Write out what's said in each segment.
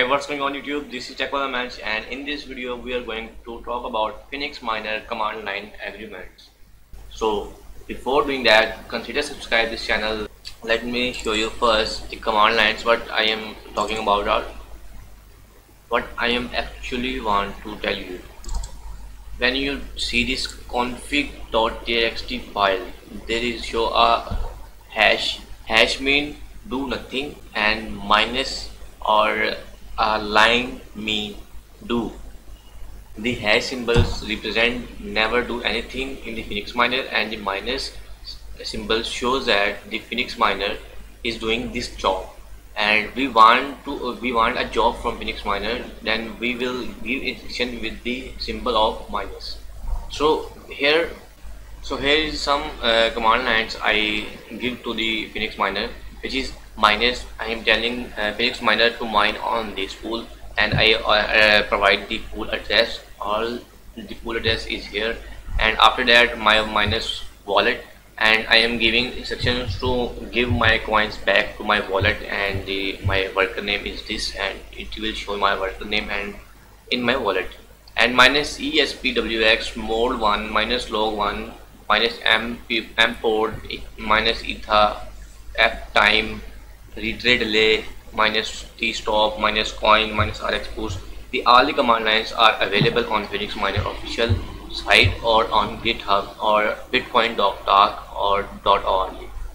what's going on YouTube? This is TechWalaManch, and in this video we are going to talk about Phoenix Miner command line agreements. So before doing that, consider subscribe this channel. Let me show you first the command lines what I am talking about or what I am actually want to tell you. When you see this config.txt file, there is show a hash. Hash mean do nothing, and minus or a line mean do. The hash symbols represent never do anything in the Phoenix Miner, and the minus symbol shows that the Phoenix Miner is doing this job, and we want a job from Phoenix Miner. Then we will give instruction with the symbol of minus. So here is some command lines I give to the Phoenix Miner, which is minus. I am telling Phoenix Miner to mine on this pool, and I provide the pool address. All the pool address is here, and after that my minus wallet, and I am giving instructions to give my coins back to my wallet, and my worker name is this, and it will show my worker name and in my wallet. And minus ESPWX mode 1 minus log 1 minus m port minus ether f time retrade delay minus t stop minus coin minus rx boost. All the command lines are available on Phoenix Miner official site or on GitHub or bitcoin.talk or .org.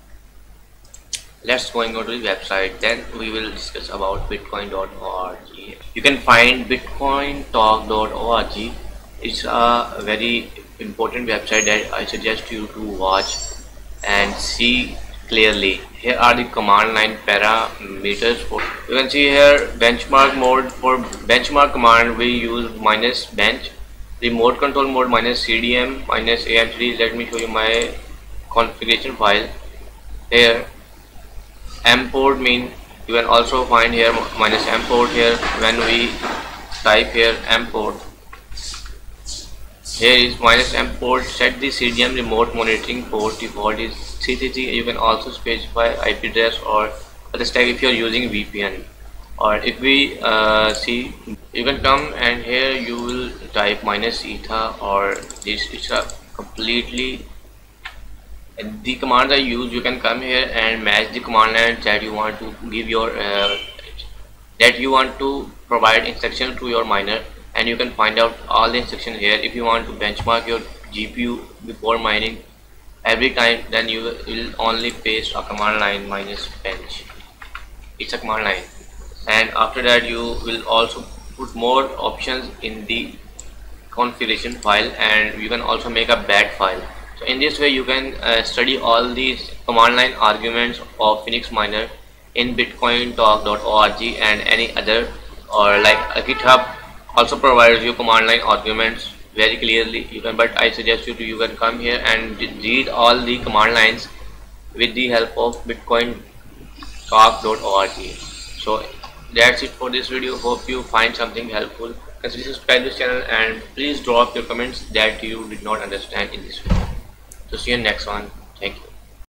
Let's going on to the website, then we will discuss about bitcoin.org. You can find bitcointalk.org. It's a very important website that I suggest you to watch and see clearly. Here are the command line parameters. You can see here benchmark mode. For benchmark command we use minus bench. Remote control mode minus CDM minus AM3. Let me show you my configuration file. Here mport mean you can also find here minus mport. Here when we type here mport, here is minus mport. Set the CDM remote monitoring port, default is 333. You can also specify IP address or other stack if you are using VPN. Or if we see, you can come and here you will type minus ether or this. It's a completely the commands I use. You can come here and match the command lines that you want to give your that you want to provide instruction to your miner, and you can find out all the instructions here. If you want to benchmark your GPU before mining every time, then you will only paste a command line minus bench. It's a command line, and after that you will also put more options in the configuration file, and you can also make a bat file. So in this way you can study all these command line arguments of Phoenix Miner in bitcointalk.org and any other, or like GitHub also provides you command line arguments very clearly. You can, but I suggest you can come here and read all the command lines with the help of bitcointalk.org. So that's it for this video. Hope you find something helpful. Consider subscribe this channel, and please drop your comments that you did not understand in this video. So see you next one. Thank you.